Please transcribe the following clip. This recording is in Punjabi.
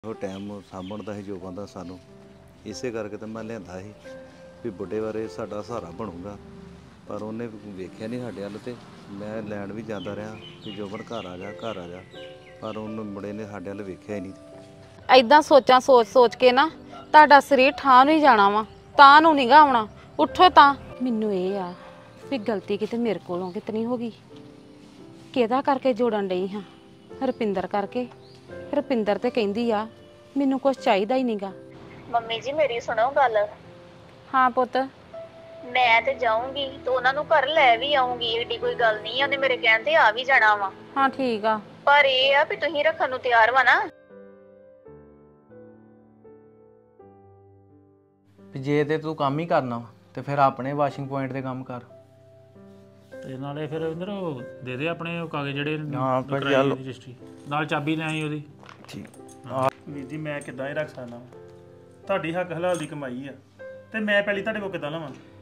ਉਹ ਟਾਈਮ ਸਾਂਭਣ ਦਾ ਸੀ ਜੋ ਬੰਦਾ ਸਾਨੂੰ ਇਸੇ ਕਰਕੇ ਤਾਂ ਮੈਂ ਲਿਆਂਦਾ ਸੀ ਵੀ ਬੁੱਢੇ ਬਾਰੇ ਸਾਡਾ ਸਹਾਰਾ ਬਣੂਗਾ। ਪਰ ਉਹਨੇ ਵੇਖਿਆ ਨਹੀਂ ਸਾਡੇ ਵੱਲ ਤੇ ਮੈਂ ਲੈਣ ਵੀ ਜਾਂਦਾ ਰਿਹਾ ਕਿ ਜੋਬਨ ਘਰ ਆ ਜਾ ਘਰ ਆ ਜਾ, ਪਰ ਉਹਨੂੰ ਮੁੰਡੇ ਨੇ ਸਾਡੇ ਵੱਲ ਵੇਖਿਆ ਹੀ ਨਹੀਂ। ਐਦਾਂ ਸੋਚਾਂ ਸੋਚ ਸੋਚ ਕੇ ਨਾ ਤੁਹਾਡਾ ਸਰੀਰ ਠਾਹ ਨੂੰ ਹੀ ਜਾਣਾ ਵਾ, ਤਾਂ ਨੂੰ ਨੀਗਾ ਆਉਣਾ। ਉੱਠੋ ਤਾਂ। ਮੈਨੂੰ ਇਹ ਆ ਵੀ ਗਲਤੀ ਕਿਤੇ ਮੇਰੇ ਕੋਲੋਂ ਕਿਤੇ ਨਹੀਂ ਹੋ ਗਈ। ਕਿਹਦਾ ਕਰਕੇ ਜੋੜਨ ਡਈ ਹਾਂ? ਰੁਪਿੰਦਰ ਕਰਕੇ। ਰੁਪਿੰਦਰ ਤੇ ਕਹਿੰਦੀ ਆ ਮੈਨੂੰ ਕੁਝ ਚਾਹੀਦਾ ਹੀ ਨਹੀਂਗਾ। ਮੰਮੀ ਜੀ ਮੇਰੀ ਸੁਣੋ ਗੱਲ। ਹਾਂ ਪੁੱਤ। ਮੈਂ ਤੇ ਜਾਊਂਗੀ ਤੇ ਉਹਨਾਂ ਨੂੰ ਘਰ ਲੈ ਵੀ ਆਉਂਗੀ, ਏਡੀ ਕੋਈ ਗੱਲ ਨਹੀਂ ਆ, ਉਹਨੇ ਮੇਰੇ ਕਹਿਣ ਤੇ ਆ ਵੀ ਜਾਣਾ ਵਾ। ਹਾਂ ਠੀਕ ਆ, ਪਰ ਇਹ ਆ ਵੀ ਤੁਸੀਂ ਰੱਖਣ ਨੂੰ ਤਿਆਰ ਵਾ ਨਾ? ਜੇ ਤੇ ਤੂੰ ਕੰਮ ਹੀ ਕਰਨਾ ਤੇ ਫਿਰ ਆਪਣੇ ਵਾਸ਼ਿੰਗ ਪੁਆਇੰਟ ਤੇ ਕੰਮ ਕਰ। ਤੇ ਨਾਲੇ ਫਿਰ ਇੰਦਰ ਉਹ ਦੇ ਦੇ ਆਪਣੇ ਉਹ ਕਾਗਜ਼ ਜਿਹੜੇ ਹਾਂ ਫਿਰ ਚੱਲ ਰਜਿਸਟਰੀ ਨਾਲ ਚਾਬੀ ਲੈ ਆਈ ਉਹਦੀ। ਠੀਕ। ਵੀਰ ਜੀ ਮੈਂ ਕਿੱਦਾਂ ਹੀ ਰੱਖ ਸਕਦਾ, ਤੁਹਾਡੀ ਹੱਕ ਹਲਾਲ ਦੀ ਕਮਾਈ ਆ ਤੇ ਮੈਂ ਪਹਿਲੀ ਤੁਹਾਡੇ ਕੋਲ ਕਿੱਦਾਂ ਲਵਾਂ?